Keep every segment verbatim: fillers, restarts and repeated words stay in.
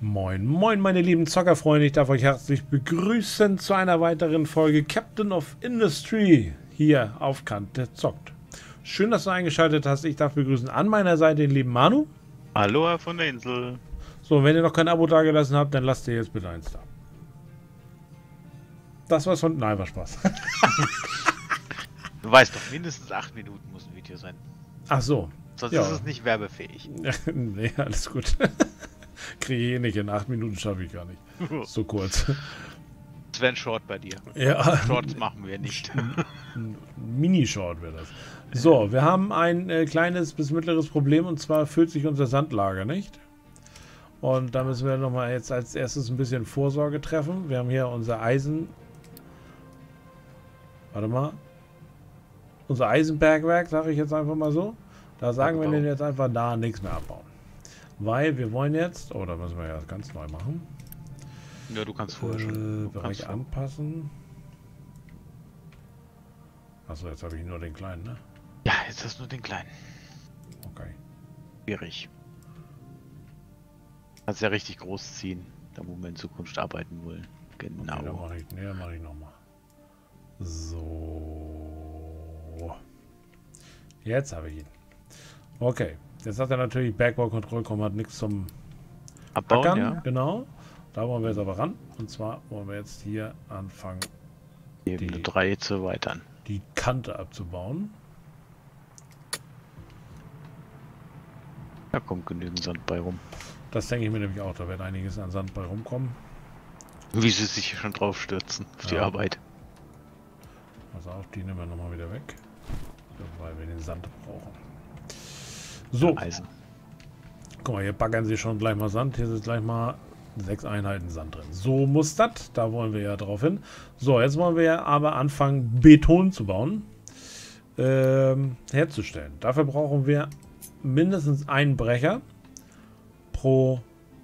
Moin, moin, meine lieben Zockerfreunde. Ich darf euch herzlich begrüßen zu einer weiteren Folge Captain of Industry hier auf Kante zockt. Schön, dass du eingeschaltet hast. Ich darf begrüßen an meiner Seite den lieben Manu. Hallo, Herr von der Insel. So, wenn ihr noch kein Abo dagelassen habt, dann lasst ihr jetzt bitte eins da. Das war's von... Nein, war Spaß. Du weißt doch, mindestens acht Minuten muss ein Video sein. Ach so. Sonst Ja. ist es nicht werbefähig. Nee, alles gut. Kriege ich eh nicht. In acht Minuten schaffe ich gar nicht. So kurz. Das wäre ein Short bei dir. Ja. Shorts machen wir nicht. Ein Mini-Short wäre das. So, wir haben ein äh, kleines bis mittleres Problem, und zwar füllt sich unser Sandlager nicht. Und da müssen wir nochmal jetzt als erstes ein bisschen Vorsorge treffen. Wir haben hier unser Eisen... Warte mal. Unser Eisenbergwerk, sage ich jetzt einfach mal so. Da sagen wir denn jetzt einfach da nichts mehr abbauen. Weil wir wollen jetzt... Oh, da müssen wir ja ganz neu machen. Ja, du kannst vorher Äh, schon. Du Bereich kannst anpassen. Achso, jetzt habe ich nur den kleinen, ne? Ja, jetzt hast du nur den kleinen. Okay. Schwierig. Kannst ja richtig groß ziehen, da wo wir in Zukunft arbeiten wollen. Genau. Okay, dann mache ich, nee, dann mache ich nochmal. So. Jetzt habe ich ihn. Okay. Jetzt hat er natürlich Bergbau Control, hat nichts zum Abbauen, Ackern. ja. Genau. Da wollen wir jetzt aber ran. Und zwar wollen wir jetzt hier anfangen, Ebene die- drei zu erweitern. die Kante abzubauen. Da kommt genügend Sand bei rum. Das denke ich mir nämlich auch. Da wird einiges an Sand bei rumkommen. Wie sie sich hier schon drauf stürzen auf die Ja. Arbeit. Also auf die nehmen wir nochmal wieder weg. Weil wir den Sand brauchen. So. Eisen. Guck mal, hier baggern sie schon gleich mal Sand. Hier sind gleich mal sechs Einheiten Sand drin. So muss das. Da wollen wir ja drauf hin. So, jetzt wollen wir ja aber anfangen, Beton zu bauen. Ähm, herzustellen. Dafür brauchen wir mindestens einen Brecher pro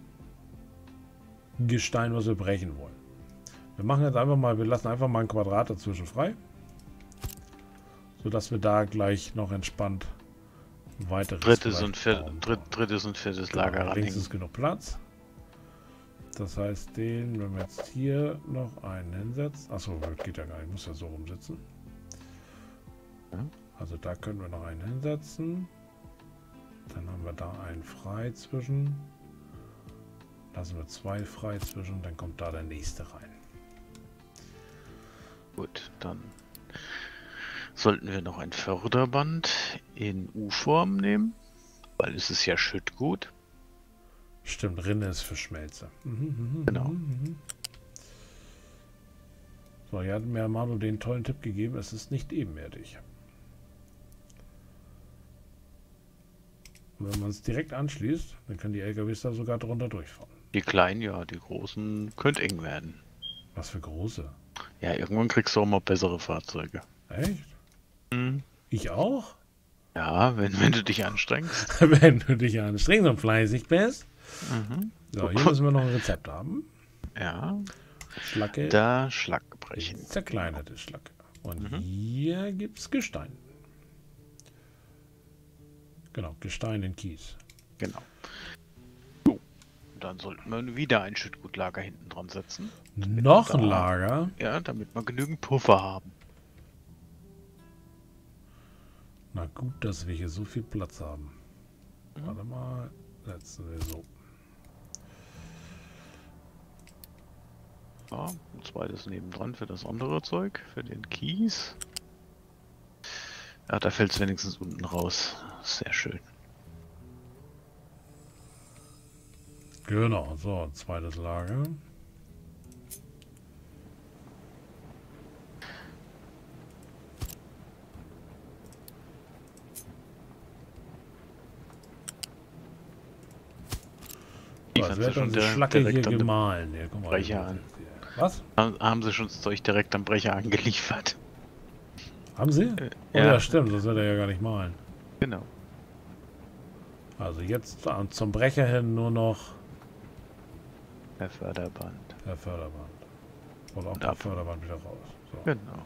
Gestein, was wir brechen wollen. Wir machen jetzt einfach mal, wir lassen einfach mal ein Quadrat dazwischen frei. Sodass wir da gleich noch entspannt weiteres Drittes und, vielleicht vier, bauen dritt, können. drittes und viertes Genau, Lager links ranhängen. ist genug Platz. Das heißt, den, wenn wir jetzt hier noch einen hinsetzen. Achso, geht ja gar nicht, ich muss ja so rumsitzen. Ja. Also da können wir noch einen hinsetzen. Dann haben wir da einen frei zwischen. Lassen wir zwei frei zwischen, dann kommt da der nächste rein. Gut, dann sollten wir noch ein Förderband in U-Form nehmen, weil es ist ja Schüttgut. Stimmt, Rinne ist für Schmelze. Mhm, mhm, Genau. mhm, mhm. So, hier hat mir Manu den tollen Tipp gegeben, es ist nicht ebenerdig. Und wenn man es direkt anschließt, dann können die L K Ws da sogar drunter durchfahren. Die kleinen, ja, die großen könnte eng werden. Was für große. Ja, irgendwann kriegst du auch mal bessere Fahrzeuge. Echt? Hm. Ich auch? Ja, wenn, wenn du dich anstrengst. Wenn du dich anstrengst und fleißig bist. Mhm. So, hier müssen wir noch ein Rezept haben. Ja, Schlacke. da Schlag brechen. Zerkleinerte Schlacke. Und Mhm. hier gibt es Gestein. Genau, Gestein in Kies. Genau. So, dann sollten wir wieder ein Schüttgutlager hinten dran setzen. Noch ein da- Lager. Ja, damit wir genügend Puffer haben. Na gut, dass wir hier so viel Platz haben. Mhm. Warte mal, setzen wir so. Ja, ein zweites nebendran für das andere Zeug, für den Kies. Ja, da fällt es wenigstens unten raus. Sehr schön. Genau, so, zweites Lager. So, Liefern jetzt sie wird schon unsere direkt- Schlacke hier direkt an den gemahlen. Hier, guck mal, Brecher hier an. ist hier. Was? Haben, haben sie schon das Zeug direkt am Brecher angeliefert. Haben sie? Äh, Oh ja, stimmt, das wird er ja gar nicht malen. Genau. Also jetzt äh, zum Brecher hin nur noch Der Förderband. der Förderband. Und auch Und der ab. Förderband wieder raus. So. Genau.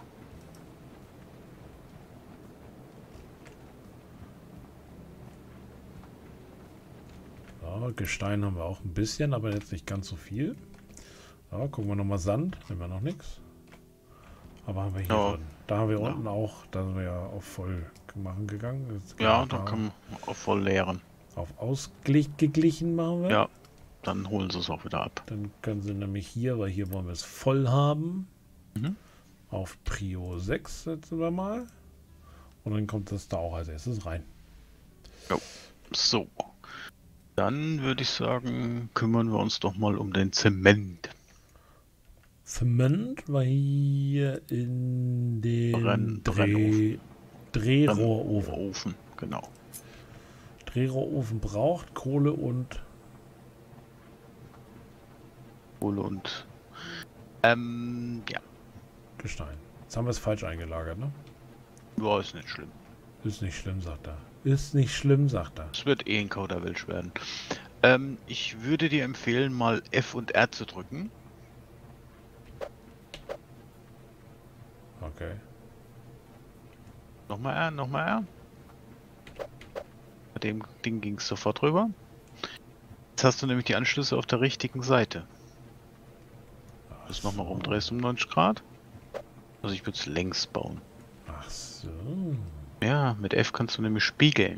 So, So, Gestein haben wir auch ein bisschen, aber jetzt nicht ganz so viel. So, gucken wir nochmal Sand. Haben wir noch nichts. Aber haben wir hier Ja. drin. Da haben wir Ja. unten auch, da sind wir ja auf voll machen gegangen. Jetzt gehen Ja, wir da da kann man auch voll leeren. auf ausgeglichen machen wir. Ja, dann holen sie es auch wieder ab. Dann können sie nämlich hier, weil hier wollen wir es voll haben, Mhm. auf Prio sechs setzen wir mal. Und dann kommt das da auch als erstes rein. So. Dann würde ich sagen, kümmern wir uns doch mal um den Zement. Zement war hier in den Brenn- Dreh, Drehrohrofen. Ofen, genau. Drehrohrofen braucht Kohle und Kohle und ähm, ja, Gestein. Jetzt haben wir es falsch eingelagert, ne? ja, ist nicht schlimm. Ist nicht schlimm, sagt er. Ist nicht schlimm, sagt er. Es wird eh ein Kauderwelsch werden. Ähm, ich würde dir empfehlen, mal F und R zu drücken. Okay. Nochmal R, nochmal R. Bei dem Ding ging es sofort rüber. Jetzt hast du nämlich die Anschlüsse auf der richtigen Seite. Das nochmal rumdrehst um neunzig Grad. Also ich würde es längs bauen. Ach so. Ja, mit F kannst du nämlich spiegeln.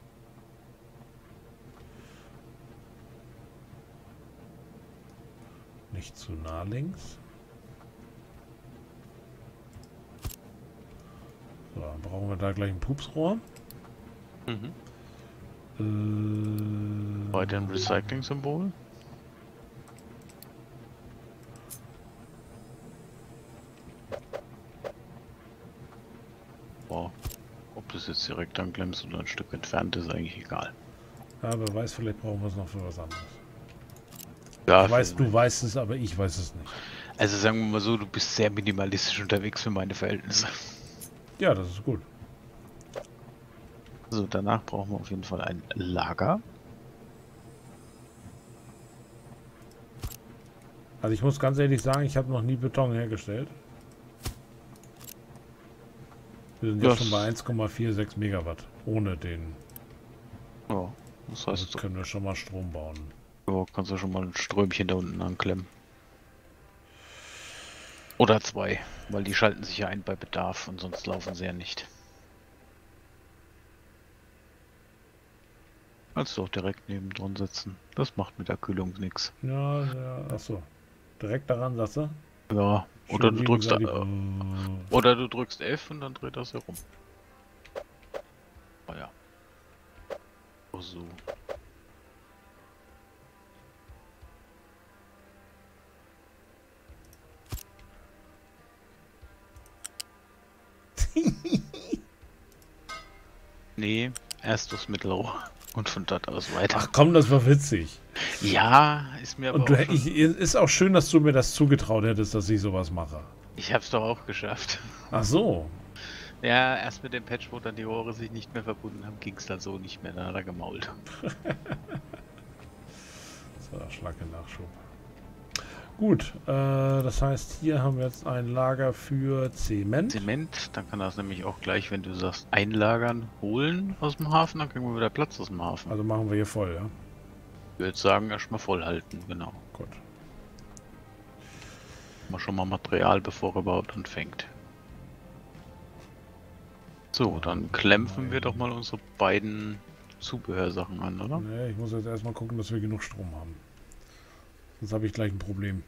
Nicht zu nah links. So, dann brauchen wir da gleich ein Pupsrohr. Mhm. Äh, Weiter ein Recycling-Symbol. Boah. Ob das jetzt direkt anklemmst oder ein Stück entfernt ist, eigentlich egal. Ja, wer weiß, vielleicht brauchen wir es noch für was anderes. Ja, Ich weiß, für- du weißt es, aber ich weiß es nicht. Also sagen wir mal so, du bist sehr minimalistisch unterwegs für meine Verhältnisse. Ja, das ist gut. So, danach brauchen wir auf jeden Fall ein Lager. Also ich muss ganz ehrlich sagen, ich habe noch nie Beton hergestellt. Wir sind jetzt Das- schon bei eins Komma sechsundvierzig Megawatt. Ohne den. Ja, das Also heißt, können wir schon mal Strom bauen. ja, kannst du schon mal ein Strömchen da unten anklemmen. Oder zwei, weil die schalten sich ja ein bei Bedarf und sonst laufen sie ja nicht. Kannst du auch direkt nebendran setzen. Das macht mit der Kühlung nichts. Ja, ja, achso. Direkt daran, sagst du? Ja, oder Schön du drückst da, gegenseitig- äh, oder du drückst F und dann dreht das herum. Ah ja. Oh, so. Nee, erst das Mittelrohr und von dort aus weiter. Ach komm, das war witzig. Ja, ist mir aber Und du, auch schon, ich, ist auch schön, dass du mir das zugetraut hättest, dass ich sowas mache. ich hab's doch auch geschafft. Ach so. Ja, erst mit dem Patch, wo dann die Rohre sich nicht mehr verbunden haben, ging's dann so nicht mehr, dann hat er gemault. So, Schlacke Nachschub. Gut, äh, das heißt, hier haben wir jetzt ein Lager für Zement. Zement, dann kann das nämlich auch gleich, wenn du sagst, einlagern, holen aus dem Hafen, dann kriegen wir wieder Platz aus dem Hafen. Also machen wir hier voll, ja? Ich würde sagen, erstmal voll halten, genau. Gut. Mal schon mal Material, bevor er überhaupt anfängt. So, dann klemmen wir doch mal unsere beiden Zubehörsachen an, oder? Nee, ich muss jetzt erstmal gucken, dass wir genug Strom haben. Sonst habe ich gleich ein Problemchen.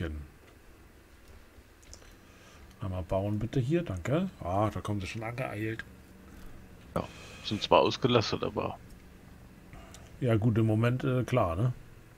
Einmal bauen bitte hier, danke. Ah, da kommt es schon angeeilt. Sind zwar ausgelastet, aber Ja gut, im Moment äh, klar, ne?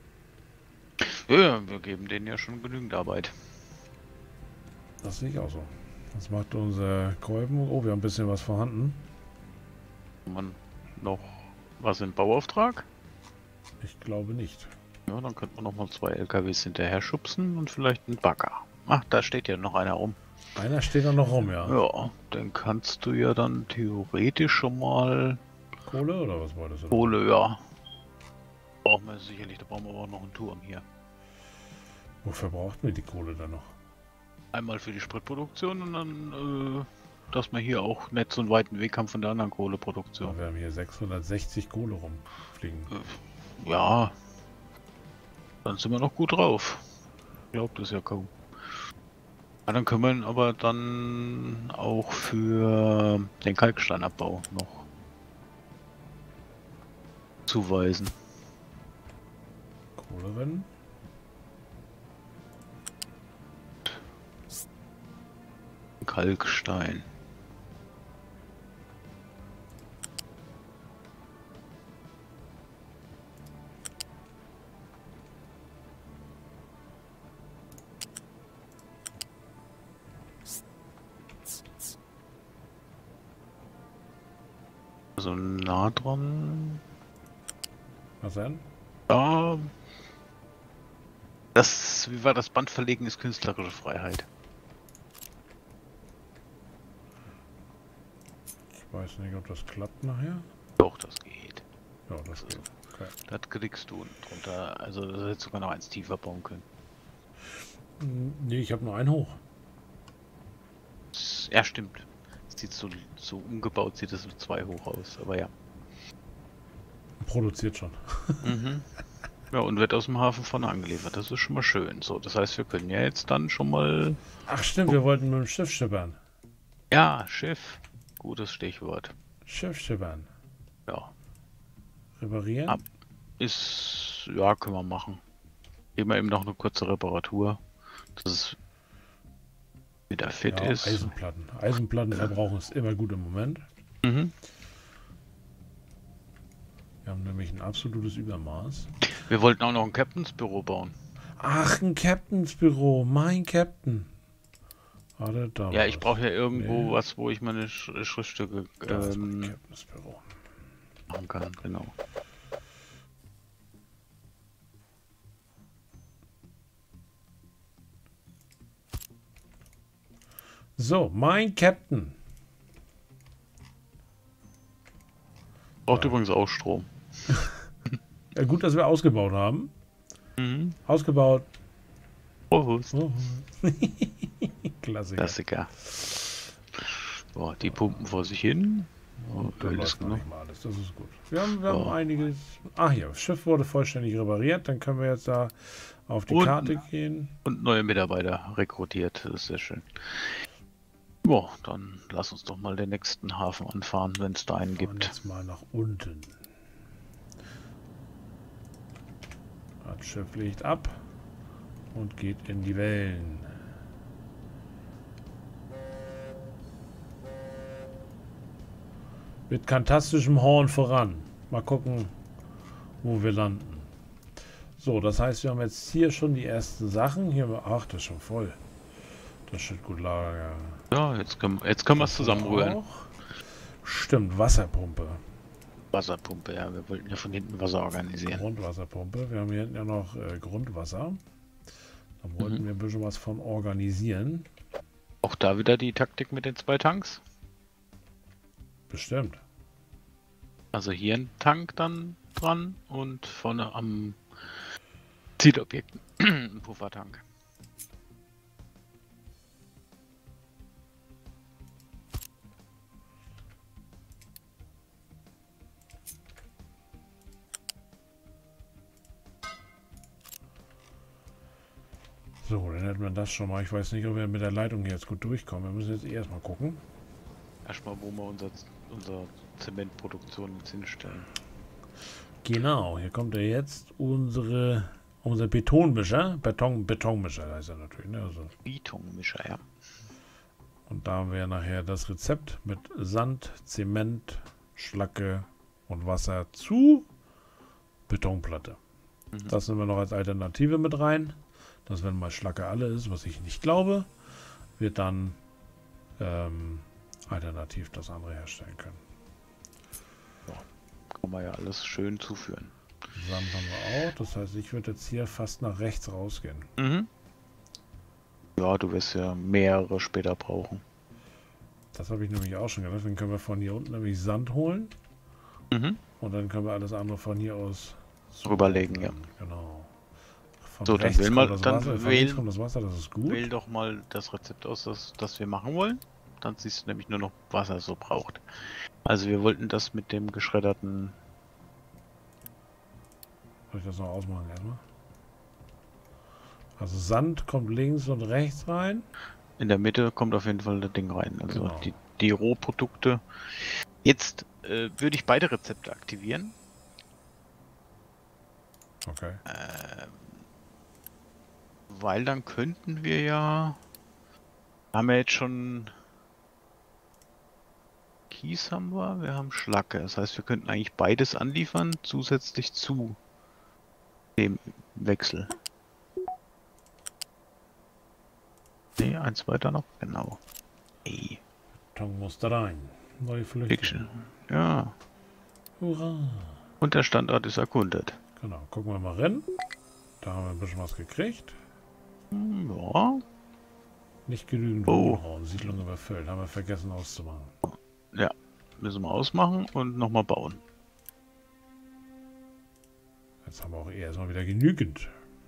ja, wir geben denen ja schon genügend Arbeit. Das sehe ich auch so. Das macht unser Kolben. Oh, wir haben ein bisschen was vorhanden. Hat man noch was im Bauauftrag? Ich glaube nicht. Ja, dann könnte man noch mal zwei L K Ws hinterher schubsen und vielleicht einen Bagger. Ach, da steht ja noch einer rum. Einer steht da noch rum, ja. Ja, dann kannst du ja dann theoretisch schon mal Kohle oder was wolltest du? Kohle, ja. Brauchen wir sicherlich, da brauchen wir aber auch noch einen Turm hier. Wofür braucht mir die Kohle dann noch? Einmal für die Spritproduktion und dann, äh, dass wir hier auch nicht so einen weiten Weg haben von der anderen Kohleproduktion. Wir haben hier sechshundertsechzig Kohle rumfliegen. Ja, dann sind wir noch gut drauf. Glaubt es ja kaum. Ja, dann können wir ihn aber dann auch für den Kalksteinabbau noch zuweisen. Kohlerennen. Kalkstein. Also nah dran. Was denn? Ja. Das, wie war das Band verlegen, ist künstlerische Freiheit. Ich weiß nicht, ob das klappt nachher. Doch, das geht. Ja, das geht. Okay. Das kriegst du drunter. Also das hättest du sogar noch eins tiefer bauen können. Nee, ich habe nur einen hoch. Ja, stimmt. Es sieht so, so umgebaut, sieht es mit zwei hoch aus, aber ja. Produziert schon. Mhm. Ja, und wird aus dem Hafen vorne angeliefert. Das ist schon mal schön. So, das heißt, wir können ja jetzt dann schon mal... Ach stimmt, wir wollten mit dem Schiff schippern. Ja, Schiff. Gutes Stichwort. Schiff schippern. Ja. Reparieren? Ab. Ist... Ja, können wir machen. Geben wir eben noch eine kurze Reparatur. Dass es wieder fit Ja, ist. Eisenplatten. Eisenplatten verbrauchen ist immer gut im Moment. Mhm. Wir haben nämlich ein absolutes Übermaß. Wir wollten auch noch ein Captains Büro bauen. Ach, ein Captains Büro. Mein Captain. Warte, da Ja, war ich das. brauche ja irgendwo Nee. was, wo ich meine Sch Schriftstücke Da ist mein ähm, Captains Büro. machen kann. Genau. So, mein Captain. Braucht Ja. übrigens auch Strom. Ja, gut, dass wir ausgebaut haben. Mhm. Ausgebaut. Prost. Oh. Klassiker. Klassiker. Boah, die pumpen vor sich hin. Oh, Da Öl läuft ist noch genug. nicht mal alles. Das ist gut. Wir haben, wir haben So. einiges. Ach hier, das Schiff wurde vollständig repariert. Dann können wir jetzt da auf die Und- Karte gehen. Und neue Mitarbeiter rekrutiert. Das ist sehr schön. Boah, dann lass uns doch mal den nächsten Hafen anfahren, wenn es da einen Fahren gibt. jetzt mal nach unten. Das Schiff legt ab und geht in die Wellen. Mit fantastischem Horn voran. Mal gucken, wo wir landen. So, das heißt, wir haben jetzt hier schon die ersten Sachen. Hier, ach, das ist schon voll. Das steht gut Lager. Ja, jetzt können, jetzt können wir es zusammenrühren. Auch. Stimmt, Wasserpumpe. Wasserpumpe, ja. Wir wollten ja von hinten Wasser organisieren. Grundwasserpumpe. Wir haben hier hinten ja noch äh, Grundwasser. Da wollten Mhm. wir ein bisschen was von organisieren. Auch da wieder die Taktik mit den zwei Tanks. Bestimmt. Also hier ein Tank dann dran und vorne am Zielobjekt ein Puffertank. So, dann hätten wir das schon mal. Ich weiß nicht, ob wir mit der Leitung hier jetzt gut durchkommen. Wir müssen jetzt erstmal gucken. Erstmal, wo wir unser, unser Zementproduktion jetzt hinstellen. Genau, hier kommt ja jetzt unsere, unser Betonmischer. Beton, Betonmischer heißt er natürlich. Ne? Also, Betonmischer, ja. und da haben wir nachher das Rezept mit Sand, Zement, Schlacke und Wasser zu Betonplatte. Mhm. Das nehmen wir noch als Alternative mit rein. Dass wenn mal Schlacke alle ist, was ich nicht glaube, wir dann ähm, alternativ das andere herstellen können. Kann man ja alles schön zuführen. Sand haben wir auch. Das heißt, ich würde jetzt hier fast nach rechts rausgehen. Mhm. Ja, du wirst ja mehrere später brauchen. Das habe ich nämlich auch schon gedacht. Dann können wir von hier unten nämlich Sand holen. Mhm. Und dann können wir alles andere von hier aus so Rüberlegen, ja. Genau. Von So, dann rechts wähl mal- kommt das dann Wasser, von wähl- links kommt das Wasser, das ist gut. Wähl doch mal das Rezept aus, das, das wir machen wollen. Dann siehst du nämlich nur noch, was er so braucht. Also wir wollten das mit dem geschredderten Soll ich das noch ausmachen erstmal? Also Sand kommt links und rechts rein. In der Mitte kommt auf jeden Fall das Ding rein. Also Genau. die, die Rohprodukte. Jetzt äh, würde ich beide Rezepte aktivieren. Okay. Ähm, weil dann könnten wir ja... Haben wir jetzt schon... Kies haben wir, wir haben Schlacke. Das heißt, wir könnten eigentlich beides anliefern, zusätzlich zu dem Wechsel. Ne, eins weiter noch, genau. Ey. Beton muss da rein. Neue Flüchtlinge. Fiction. Ja. Hurra. Und der Standort ist erkundet. Genau, gucken wir mal rein. Da haben wir ein bisschen was gekriegt. Hm, ja. Nicht genügend Oh. Wohnraum, Siedlung überfüllt. Haben wir vergessen auszumachen. Ja. Müssen wir ausmachen und nochmal bauen. Jetzt haben wir auch erstmal wieder genügend.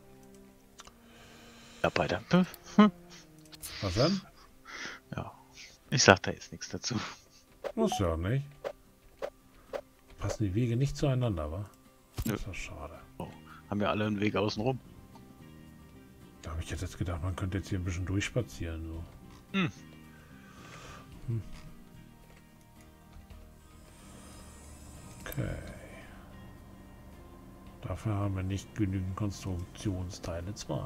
Ja, beide. Was denn? Ja. Ich sag da jetzt nichts dazu. Muss ja auch nicht. Passen die Wege nicht zueinander, wa? Nö. Das ist doch schade. Oh. Haben wir alle einen Weg außen rum. Da habe ich jetzt gedacht, man könnte jetzt hier ein bisschen durchspazieren. So. Hm. Hm. Okay. Dafür haben wir nicht genügend Konstruktionsteile zwei.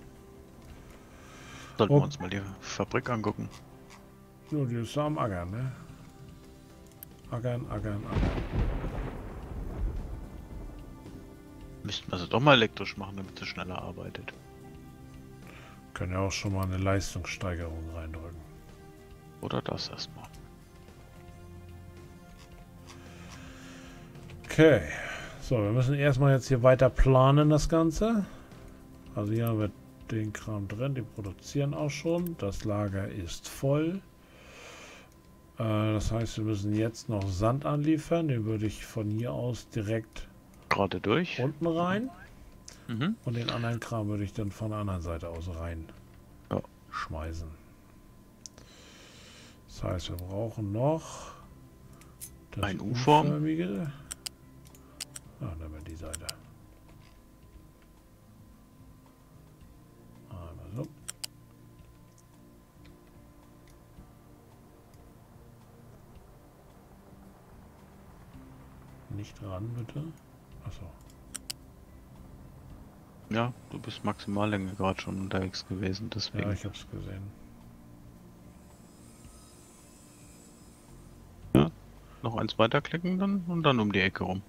Sollten Oh. wir uns mal die Fabrik angucken. So, die ist am Ackern, ne? Ackern, ackern, ackern. Müssten wir sie doch mal elektrisch machen, damit sie schneller arbeitet. Können ja auch schon mal eine Leistungssteigerung reindrücken. Oder das erstmal. Okay. So, wir müssen erstmal jetzt hier weiter planen, das Ganze. Also hier haben wir den Kram drin, die produzieren auch schon. Das Lager ist voll. Äh, das heißt, wir müssen jetzt noch Sand anliefern. Den würde ich von hier aus direkt Gerade durch. unten rein. Mhm. Und den anderen Kram würde ich dann von der anderen Seite aus rein Ja. schmeißen. Das heißt, wir brauchen noch das Ein U-Form. U-förmige. Ah, nehmen wir die Seite. Einmal so. Nicht ran, bitte. Achso. Ja, du bist Maximallänge gerade schon unterwegs gewesen, deswegen. Ja, ich hab's gesehen. Noch eins weiterklicken dann und dann um die Ecke rum.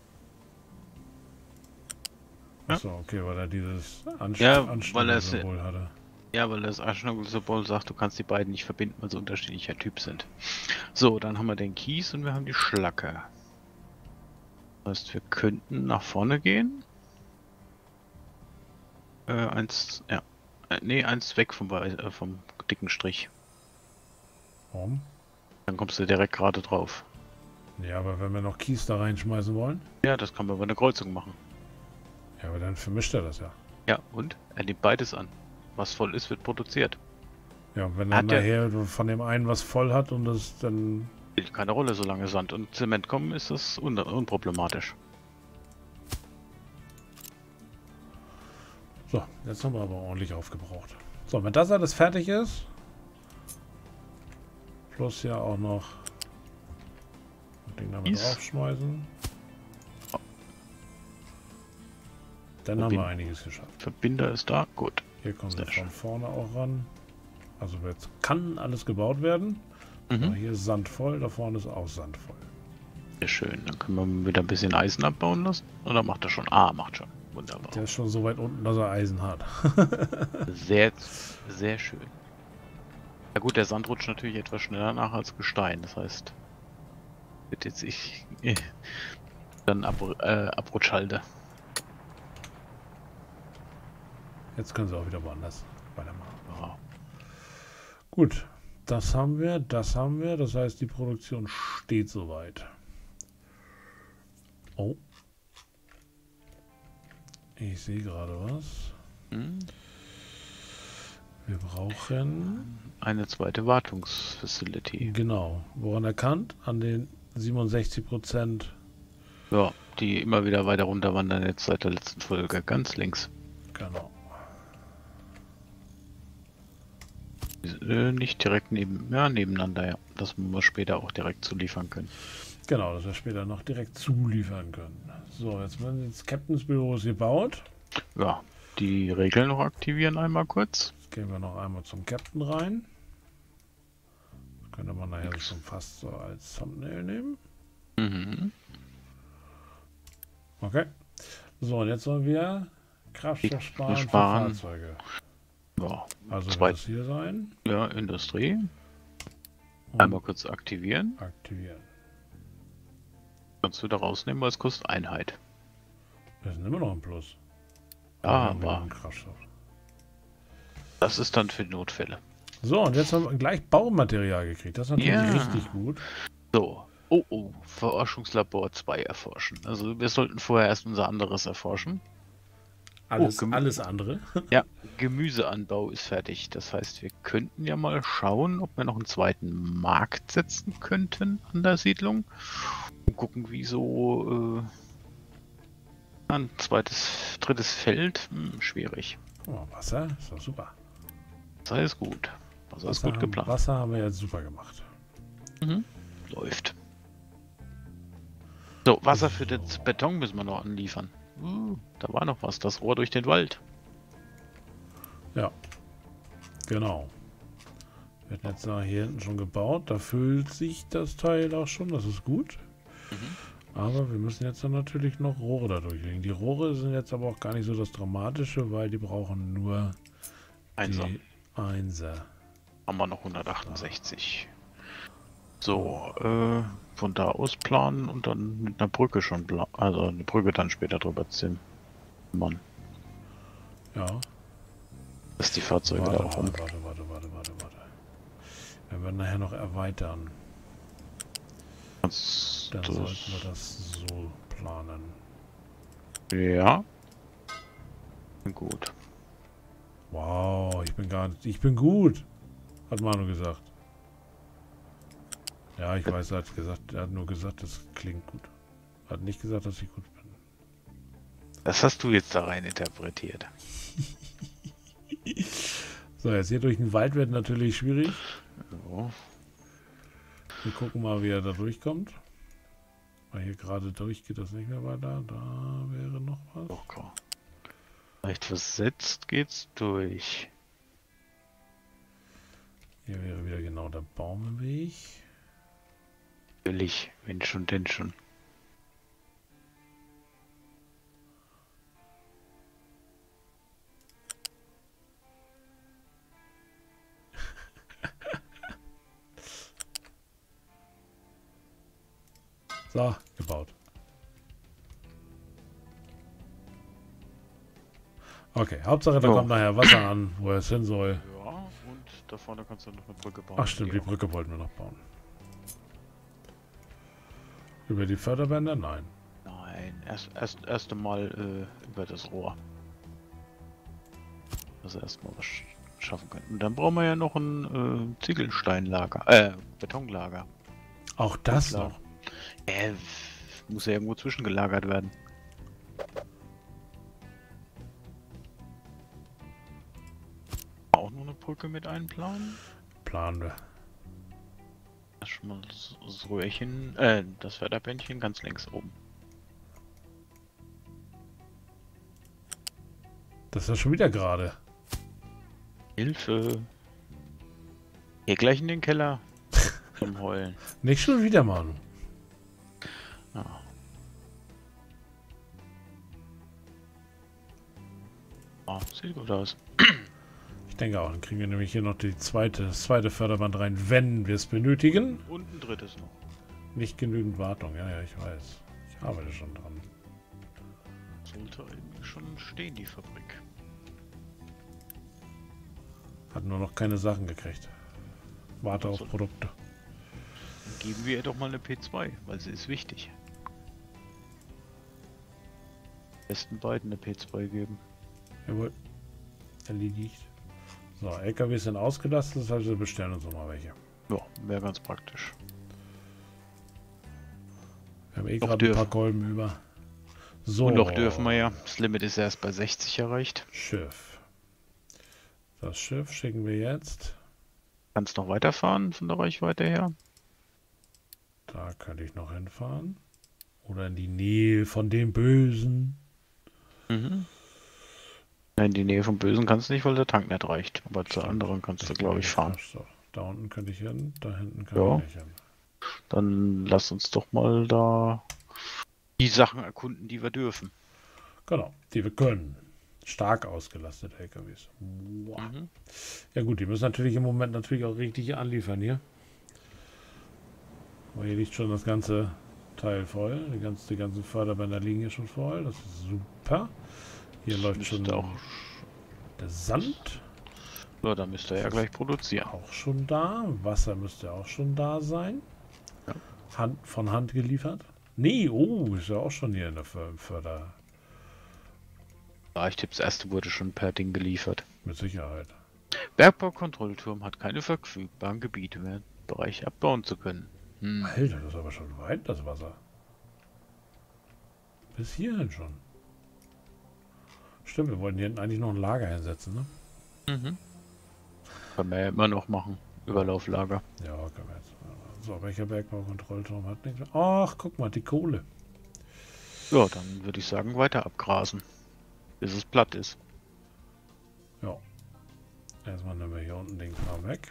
Ja. Achso, okay, weil er dieses Anst Ja, weil Anschnallsymbol hatte. Ja, weil das Arschnuggelsymbol sagt, du kannst die beiden nicht verbinden, weil sie unterschiedlicher Typ sind. So, dann haben wir den Kies und wir haben die Schlacke. Das heißt, wir könnten nach vorne gehen. Äh, eins, ja. Äh, nee, eins weg vom, äh, vom dicken Strich. Warum? Dann kommst du direkt gerade drauf. Ja, aber wenn wir noch Kies da reinschmeißen wollen? Ja, das kann man bei einer Kreuzung machen. Ja, aber dann vermischt er das ja. Ja, und? Er nimmt beides an. Was voll ist, wird produziert. Ja, und wenn er Hat der- nachher von dem einen was voll hat und das dann... Spielt keine Rolle, solange Sand und Zement kommen, ist das un unproblematisch. So, jetzt haben wir aber ordentlich aufgebraucht. So, wenn das alles fertig ist, plus ja auch noch das Ding damit Kies. draufschmeißen, dann haben wir einiges geschafft. Verbinder ist da, gut. Hier kommen Sehr wir schön. von vorne auch ran. Also jetzt kann alles gebaut werden. Aber Mhm. hier ist Sand voll, da vorne ist auch Sand voll. Sehr schön. Dann können wir wieder ein bisschen Eisen abbauen lassen. Oder macht er schon? Ah, macht schon. Wunderbar. Der ist schon so weit unten, dass er Eisen hat. Sehr, sehr schön. Ja gut, der Sand rutscht natürlich etwas schneller nach als Gestein. Das heißt, wird jetzt ich dann ab, äh, Abrutschhalter. Jetzt können sie auch wieder woanders weitermachen. Ja. Gut, das haben wir, das haben wir. Das heißt, die Produktion steht soweit. Oh. Ich sehe gerade was. Hm. Wir brauchen... Eine zweite Wartungsfacility. Genau. Woran erkannt? An den siebenundsechzig Prozent Ja, die immer wieder weiter runter wandern jetzt seit der letzten Folge. Ganz links. Genau. Äh, nicht direkt neben, ja, nebeneinander, ja. Dass wir später auch direkt zuliefern können. Genau, dass wir später noch direkt zuliefern können. So, jetzt werden jetzt Captains Büros gebaut. Ja, die Regeln noch aktivieren einmal kurz. Jetzt gehen wir noch einmal zum Captain rein. Das könnte man nachher schon fast so als Thumbnail nehmen. Mhm. Okay. So, und jetzt sollen wir Kraftstoff sparen für sparen. Fahrzeuge. Ja, Also zwei, wird das hier sein. ja, Industrie. Und Einmal kurz aktivieren. aktivieren. Kannst du da rausnehmen, weil es kostet Einheit. Wir sind immer noch im Plus. Ja, wir haben aber genügend Kraftstoff. das ist dann für Notfälle. So, und jetzt haben wir gleich Baumaterial gekriegt. Das ist natürlich Ja. richtig gut. So. Oh, oh. Forschungslabor zwei erforschen. Also wir sollten vorher erst unser anderes erforschen. Alles, Oh, alles andere. Ja, Gemüseanbau ist fertig. Das heißt, wir könnten ja mal schauen, ob wir noch einen zweiten Markt setzen könnten an der Siedlung. Und gucken, wie so äh, ein zweites, drittes Feld. Hm, schwierig. Oh, Wasser ist doch super. Sei es gut. Wasser ist Wasser, gut haben, geplant. Wasser haben wir jetzt super gemacht. Mhm. Läuft. So, Wasser für So. den Beton müssen wir noch anliefern. Uh, da war noch was. Das Rohr durch den Wald. Ja, genau. Wird jetzt nach hier hinten schon gebaut. Da füllt sich das Teil auch schon. Das ist gut. Mhm. Aber wir müssen jetzt dann natürlich noch Rohre da durchlegen. Die Rohre sind jetzt aber auch gar nicht so das Dramatische, weil die brauchen nur Einser. die Einser. Haben wir noch hundertachtundsechzig. So, äh, von da aus planen und dann mit einer Brücke schon planen. Also eine Brücke dann später drüber ziehen. Mann, Ja. dass die Fahrzeuge Warte, da auch um. warte, warte, warte, warte, warte, warte. Wir werden nachher noch erweitern. Das, Dann das, sollten wir das so planen. ja. Gut. Wow, ich bin gar nicht. Ich bin gut. Hat Manu gesagt. Ja, ich weiß, er hat gesagt, er hat nur gesagt, das klingt gut. Hat nicht gesagt, dass ich gut bin. Das hast du jetzt da rein interpretiert. So, jetzt hier durch den Wald wird natürlich schwierig. So. Wir gucken mal, wie er da durchkommt. Weil hier gerade durch geht das nicht mehr weiter. Da wäre noch was. Locker. Leicht versetzt geht's durch. Hier wäre wieder genau der Baum im Weg. Natürlich, wenn schon, denn schon. So, gebaut. Okay, Hauptsache da So. kommt nachher Wasser an, wo es hin soll. Ja, und da vorne kannst du noch eine Brücke bauen. Ach stimmt, die Brücke wollten wir noch bauen. Über die Förderbänder? Nein. Nein, erst, erst, erst einmal äh, über das Rohr. Dass wir erstmal was sch schaffen können. Und dann brauchen wir ja noch ein äh, Ziegelsteinlager, äh, Betonlager. Auch das Klar. noch. Äh, muss ja irgendwo zwischengelagert werden. Auch noch eine Brücke mit einplanen. Planen wir. Das ist schon mal das, das Röhrchen, äh, das Förderbändchen ganz links oben. Das ist ja schon wieder gerade. Hilfe! Hier gleich in den Keller zum Heulen. Nicht schon wieder, Manu. Ja. Oh, sieht gut aus. Ich denke auch. Dann kriegen wir nämlich hier noch die zweite, das zweite Förderband rein, wenn wir es benötigen. Und ein drittes noch. Nicht genügend Wartung. Ja, ja, ich weiß. Ich arbeite schon dran. Sollte eigentlich schon stehen, die Fabrik. Hat nur noch keine Sachen gekriegt. Warte auf Also- Produkte. Dann geben wir ihr doch mal eine P zwei, weil sie ist wichtig. Besten beiden eine P zwei geben. Jawohl. Erledigt. So, L K Ws sind ausgelastet, das heißt, wir bestellen uns noch mal welche. Ja, wäre ganz praktisch. Wir haben eh Noch gerade ein paar dürfen. Kolben über. So. Und noch dürfen wir ja. Das Limit ist erst bei sechzig erreicht. Schiff. Das Schiff schicken wir jetzt. Kannst noch weiterfahren von der Reichweite her? Da könnte ich noch hinfahren. Oder in die Nähe von dem Bösen. Mhm. In die Nähe vom Bösen kannst du nicht, weil der Tank nicht reicht. Aber zur Stimmt. anderen kannst du, Ich glaube ich, fahren. fast so. Da unten könnte ich hin, da hinten kann Ja. ich nicht hin. Dann lass uns doch mal da die Sachen erkunden, die wir dürfen. Genau, die wir können. Stark ausgelastete L K Ws. Wow. Mhm. Ja gut, die müssen natürlich im Moment natürlich auch richtig anliefern hier. Aber hier liegt schon das ganze Teil voll. Die, ganze, die ganzen Förderbänder liegen hier schon voll. Das ist super. Hier läuft Müsste schon auch. der Sand. Ja, da müsste er ja gleich produzieren. Auch schon da. Wasser müsste auch schon da sein. Ja. Hand, von Hand geliefert. Nee, oh, ist ja auch schon hier in der För- Förder. Ja, ich tippe, das erste wurde schon per Ding geliefert. Mit Sicherheit. Bergbaukontrollturm hat keine verfügbaren Gebiete mehr im Bereich abbauen zu können. Hm. Alter, das ist aber schon weit, das Wasser. Bis hierhin schon. Stimmt, wir wollten hier hinten eigentlich noch ein Lager hinsetzen, ne? Mhm. Können wir ja immer noch machen. Überlauflager. Ja, können wir jetzt. So, welcher Bergbaukontrollturm hat nichts? Ach, guck mal, die Kohle. Ja, dann würde ich sagen, weiter abgrasen. Bis es platt ist. Ja. Erstmal nehmen wir hier unten den Kram weg.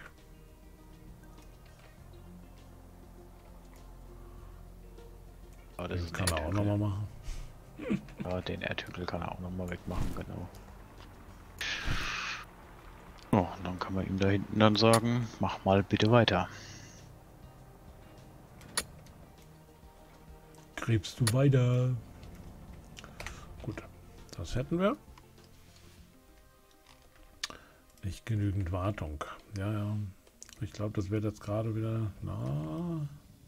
Aber das Das ist kann ein er auch Erdhügel. nochmal machen. Ja, den Erdhügel kann er auch nochmal wegmachen, genau. So, dann kann man ihm da hinten dann sagen, mach mal bitte weiter. Gräbst du weiter? Gut, das hätten wir. Nicht genügend Wartung. Ja, ja. Ich glaube, das wird jetzt gerade wieder... Na...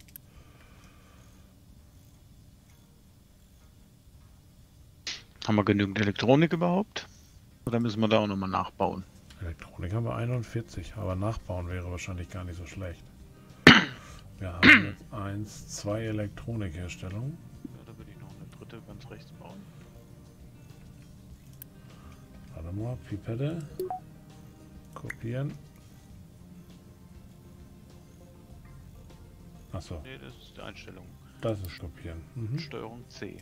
Haben wir genügend Elektronik überhaupt? Oder müssen wir da auch nochmal nachbauen? Elektronik haben wir einundvierzig, aber nachbauen wäre wahrscheinlich gar nicht so schlecht. Wir haben jetzt eins, zwei Elektronikherstellungen. Ja, da würde ich noch eine dritte ganz rechts bauen. Warte mal, Pipette. Kopieren. Achso, Ne, das ist die Einstellung. das ist kopieren. Mhm. Steuerung C.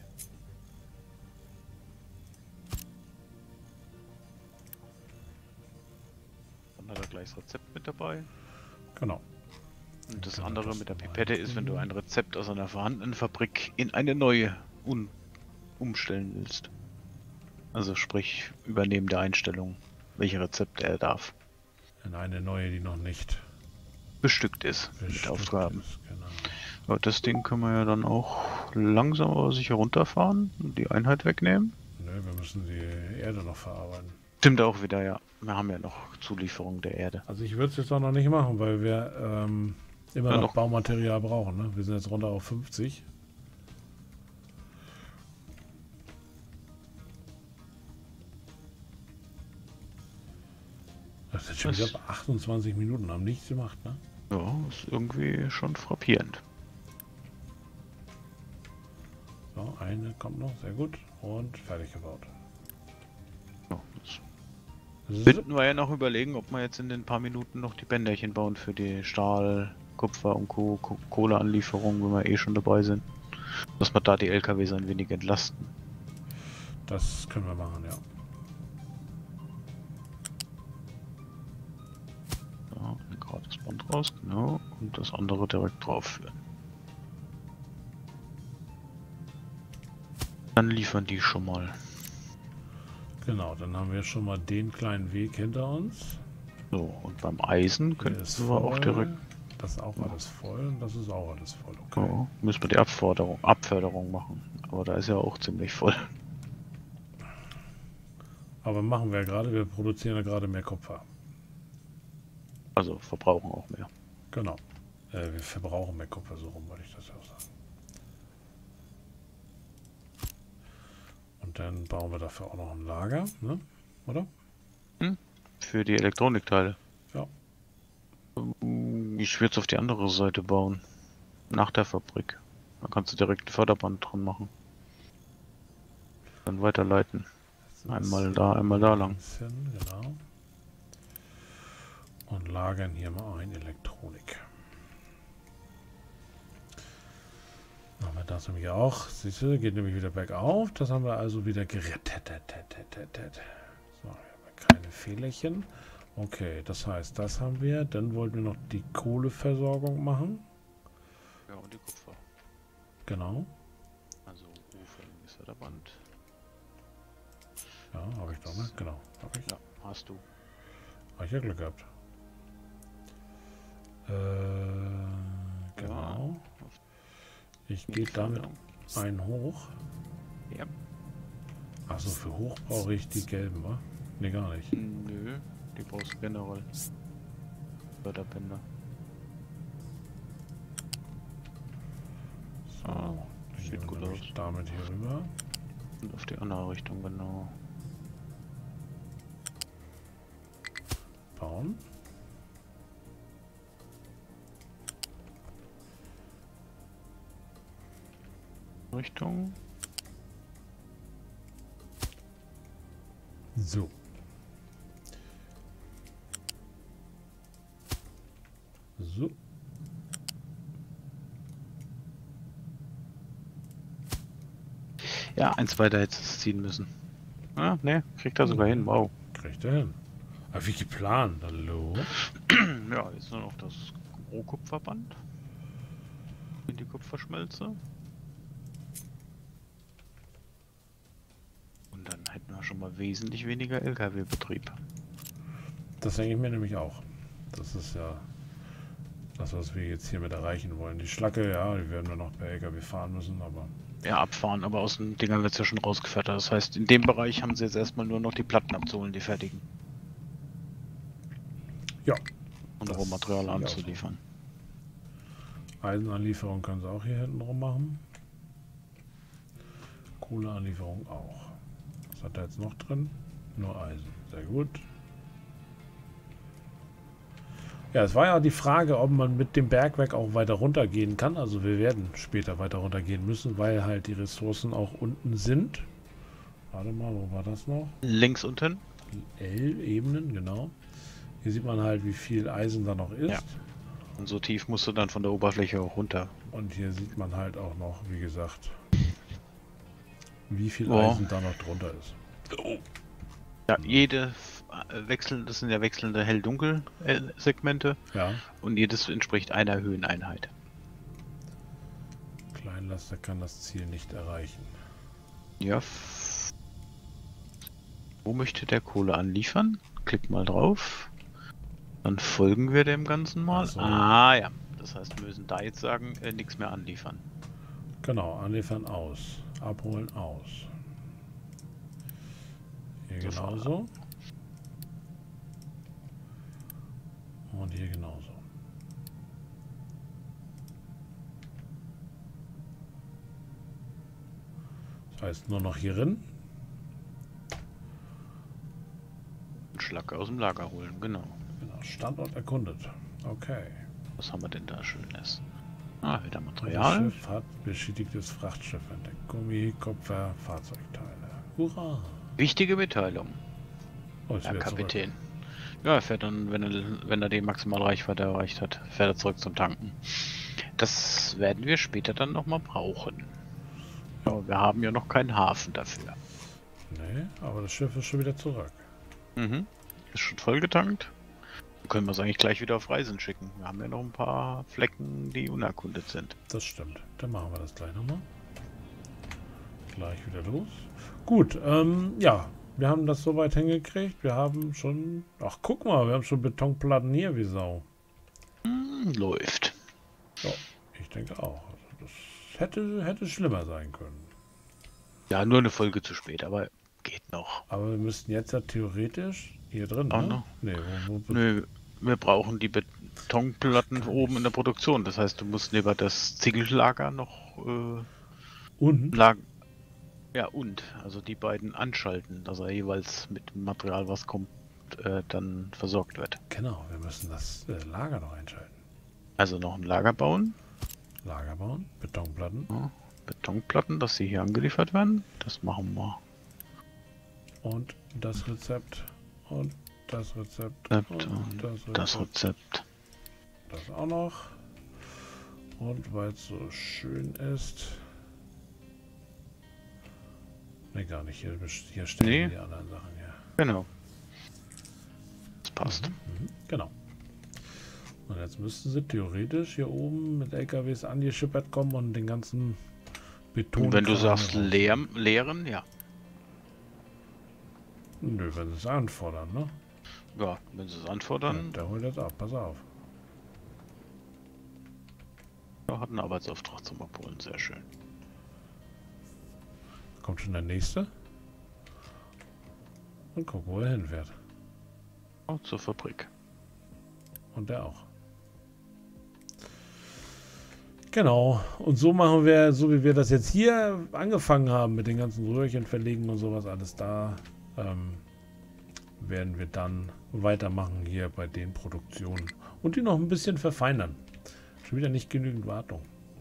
Dann hat er gleich das Rezept mit dabei. Genau. Und das Dann andere das mit der mal Pipette ist, wenn du ein angucken. Rezept aus einer vorhandenen Fabrik in eine neue un umstellen willst. Also sprich, übernehmende Einstellung, welche Rezepte er darf. In eine neue, die noch nicht Bestückt ist mit bestückt Aufgaben. ist. Genau. Ja, das Ding können wir ja dann auch langsam aber sicher runterfahren und die Einheit wegnehmen. Nö, wir müssen die Erde noch verarbeiten. Stimmt auch wieder, ja. Wir haben ja noch Zulieferung der Erde. Also ich würde es jetzt auch noch nicht machen, weil wir ähm, immer Ja, noch, noch. Baumaterial brauchen. Ne? Wir sind jetzt runter auf fünfzig. Das sind schon Das- wieder achtundzwanzig Minuten, haben nichts gemacht, ne? Ja, ist irgendwie schon frappierend. So, eine kommt noch, sehr gut. Und fertig gebaut. Ja, das Zip. könnten wir ja noch überlegen, ob wir jetzt in den paar Minuten noch die Bänderchen bauen für die Stahl, Kupfer und Co. Ko- Kohleanlieferung, wenn wir eh schon dabei sind. Dass wir da die L K Ws ein wenig entlasten. Das können wir machen, ja. Ja, gerade das Band raus, genau. Und das andere direkt drauf führen. Dann liefern die schon mal. Genau, dann haben wir schon mal den kleinen Weg hinter uns. So, und beim Eisen Der könnten ist wir auch voll. direkt. Das ist auch alles voll und das ist auch alles voll. Okay. Ja, müssen wir die Abforderung, Abförderung machen. Aber da ist ja auch ziemlich voll. Aber machen wir ja gerade, wir produzieren ja gerade mehr Kupfer. Also verbrauchen auch mehr. Genau. Äh, wir verbrauchen mehr Kupfer, so rum wollte ich das ja auch sagen. Und dann bauen wir dafür auch noch ein Lager, ne? Oder? Für die Elektronikteile. Ja. Ähm, Ich würde es auf die andere Seite bauen. Nach der Fabrik. Da kannst du direkt ein Förderband dran machen. Dann weiterleiten. Einmal da, einmal da lang. Bisschen, genau. Und lagern hier mal ein Elektronik. Machen wir das nämlich auch. Siehst du, geht nämlich wieder bergauf. Das haben wir also wieder gerettet. So, keine Fehlerchen. Okay, das heißt, das haben wir. Dann wollten wir noch die Kohleversorgung machen. Ja, und die Kupfer. Genau. Also Ofen ist ja der Band. Ja, habe ich doch, ne? Genau. Hab ich. Ja, hast du. Habe ich ja Glück gehabt. Äh, genau. Ja, ich gehe damit einen hoch. Ja. Achso, für hoch brauche ich die gelben, wa? Ne, gar nicht. Nö, die brauchst du generell. Förderbänder. So, Ah, ich sieht nehme gut nämlich aus. damit hier rüber. Und auf die andere Richtung, genau. Bauen. Richtung. So. So. Ja, eins weiter hättest du es ziehen müssen. Ah, ne, kriegt er sogar hin, wow. Kriegt er hin. Aber wie geplant, hallo? Ja, jetzt nur noch das Rohkupferband. In die Kupferschmelze. Und dann hätten wir schon mal wesentlich weniger L K W-Betrieb. Das denke ich mir nämlich auch. Das ist ja das, was wir jetzt hiermit erreichen wollen. Die Schlacke, ja, die werden wir noch per L K W fahren müssen, aber... Ja, abfahren, aber aus den Dingern wird es ja schon rausgefährt. Das heißt, in dem Bereich haben sie jetzt erstmal nur noch die Platten abzuholen, die fertigen. Ja. Und das Rohmaterial sehe ich auch anzuliefern. so. Eisenanlieferung können sie auch hier hinten rum machen. Kohleanlieferung auch. Was hat er jetzt noch drin? Nur Eisen. Sehr gut. Ja, es war ja die Frage, ob man mit dem Bergwerk auch weiter runtergehen kann. Also wir werden später weiter runtergehen müssen, weil halt die Ressourcen auch unten sind. Warte mal, wo war das noch? Links unten? L-Ebenen, genau. Hier sieht man halt, wie viel Eisen da noch ist. Ja. Und so tief musst du dann von der Oberfläche auch runter. Und hier sieht man halt auch noch, wie gesagt, wie viel Oh. Eisen da noch drunter ist. Oh. Ja, jede wechseln, das sind ja wechselnde Hell-Dunkel-Segmente. Ja, Und jedes entspricht einer Höheneinheit. Kleinlaster kann das Ziel nicht erreichen. Ja. f- Wo möchte der Kohle anliefern? Klick mal drauf. Dann folgen wir dem Ganzen mal. Ach so. Ah ja. Das heißt, wir müssen da jetzt sagen, äh, nichts mehr anliefern. Genau, anliefern aus. Abholen aus. Hier Das war- genauso. Und hier genauso. Das heißt nur noch hierin. Einen Schlag aus dem Lager holen, genau. Genau, Standort erkundet. Okay. Was haben wir denn da Schönes? Ah, wieder Das Material. Schiff hat beschädigtes Frachtschiff entdeckt. Gummi, Kupfer, Fahrzeugteile. Hurra! Wichtige Mitteilung, Oh, ist Herr wieder zurück. Kapitän. Ja, er fährt dann, wenn er, wenn er die maximale Reichweite erreicht hat, fährt er zurück zum Tanken. Das werden wir später dann nochmal brauchen. Aber wir haben ja noch keinen Hafen dafür. Nee, aber das Schiff ist schon wieder zurück. Mhm. Ist schon vollgetankt. Dann können wir es eigentlich gleich wieder auf Reisen schicken. Wir haben ja noch ein paar Flecken, die unerkundet sind. Das stimmt. Dann machen wir das gleich nochmal. Gleich wieder los. Gut, ähm, ja. Wir haben das soweit hingekriegt. Wir haben schon... Ach, guck mal, wir haben schon Betonplatten hier wie Sau. Hm, läuft. Ja, ich denke auch. Also das hätte, hätte schlimmer sein können. Ja, nur eine Folge zu spät, aber geht noch. Aber wir müssten jetzt ja theoretisch hier drin, Oh, ne? no. Nee, wo, wo, Nö, wir brauchen die Betonplatten oben in der Produktion. Das heißt, du musst neben das Ziegellager noch äh, und? Lag ja, und also die beiden anschalten, dass er jeweils mit Material, was kommt, äh, dann versorgt wird. Genau, wir müssen das äh, Lager noch einschalten. Also noch ein Lager bauen. Lager bauen, Betonplatten. Ja, Betonplatten, dass sie hier angeliefert werden. Das machen wir. Und das Rezept. Und das Rezept. Rezept Und das Rezept. Das Rezept. Das auch noch. Und weil es so schön ist. Ne, gar nicht. Hier, hier stehen Nee. die anderen Sachen her. Genau. Das passt. Mhm, mhm, genau. Und jetzt müssten sie theoretisch hier oben mit L K Ws angeschippert kommen und den ganzen Beton. Und wenn du Kram sagst raus- leer, leeren, ja. Nö, wenn sie es anfordern, ne? Ja, wenn sie es Ja, anfordern, der holt jetzt ab, pass auf. ja, hat einen Arbeitsauftrag zum Abholen. Sehr schön. Kommt schon der nächste. Und guck, wo er hinfährt. Auch zur Fabrik. Und der auch. Genau. Und so machen wir, so wie wir das jetzt hier angefangen haben, mit den ganzen Röhrchen verlegen und sowas alles da, ähm, werden wir dann weitermachen hier bei den Produktionen. Und die noch ein bisschen verfeinern. Schon wieder nicht genügend Wartung.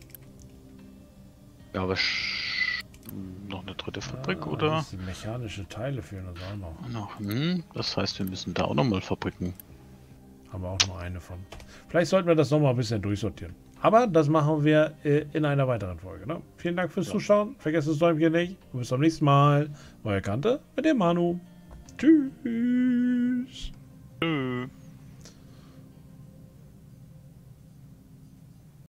Ja, aber sch- noch eine dritte Fabrik, Ah, oder? das- Die mechanische Teile fehlen uns auch noch. Noch, hm, das heißt, wir müssen da auch nochmal Fabriken. Haben wir auch nur eine von. Vielleicht sollten wir das noch mal ein bisschen durchsortieren. Aber das machen wir äh, in einer weiteren Folge. Ne? Vielen Dank fürs Ja. Zuschauen. Vergesst das Däumchen nicht. Und bis zum nächsten Mal. Euer Kante mit dem Manu. Tschüss. Tschö.